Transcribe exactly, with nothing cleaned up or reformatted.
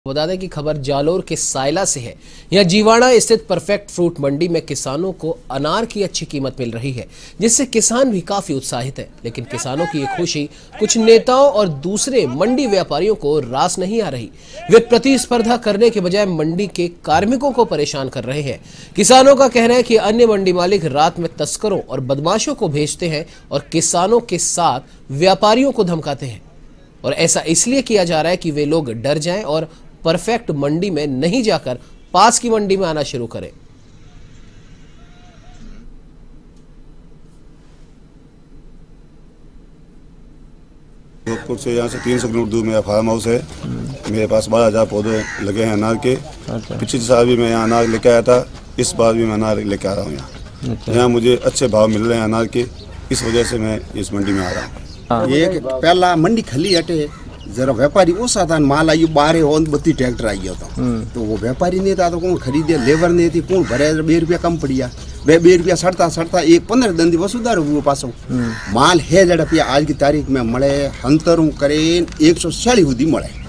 बता दें कि खबर जालोर के सायला से है। यह जीवाड़ा स्थित परफेक्ट फ्रूट मंडी में किसानों को अनार की अच्छी कीमत मिल रही है, जिससे किसान भी काफी उत्साहित है। लेकिन किसानों की ये खुशी कुछ नेताओं और दूसरे मंडी व्यापारियों को रास नहीं आ रही। वे प्रतिस्पर्धा करने के बजाय मंडी के कार्मिकों को परेशान कर रहे हैं। किसानों का कहना है कि अन्य मंडी मालिक रात में तस्करों और बदमाशों को भेजते हैं और किसानों के साथ व्यापारियों को धमकाते हैं, और ऐसा इसलिए किया जा रहा है कि वे लोग डर जाएं और परफेक्ट मंडी में नहीं जाकर पास की मंडी में आना शुरू करें। जोधपुर से यहाँ से तीन सौ किलोमीटर दूर मेरा फार्म हाउस है। मेरे पास बारह हजार पौधे लगे हैं अनार के। पिछले साल भी मैं यहाँ अनार लेके आया था, इस बार भी मैं अनार लेके आ रहा हूँ यहाँ। यहाँ मुझे अच्छे भाव मिल रहे हैं अनार के, इस वजह से मैं इस मंडी में आ रहा हूँ। ये पहला मंडी खाली हटे, जरा व्यापारी ओसा था, माल आई बारह और बत्ती ट्रैक्टर आई था, तो वो व्यापारी नहीं था तो कौन खरीदे, लेबर नहीं थी, कौन भरे, बे रुपया कम पड़िया, बे बे रुपया सड़ता सड़ता एक पंद्रह दिन दिवस उधार हुआ पासो माल है जड़ा पिया आज की तारीख में मळे हंतरू करे एक सौ चालीस सुधी मळे।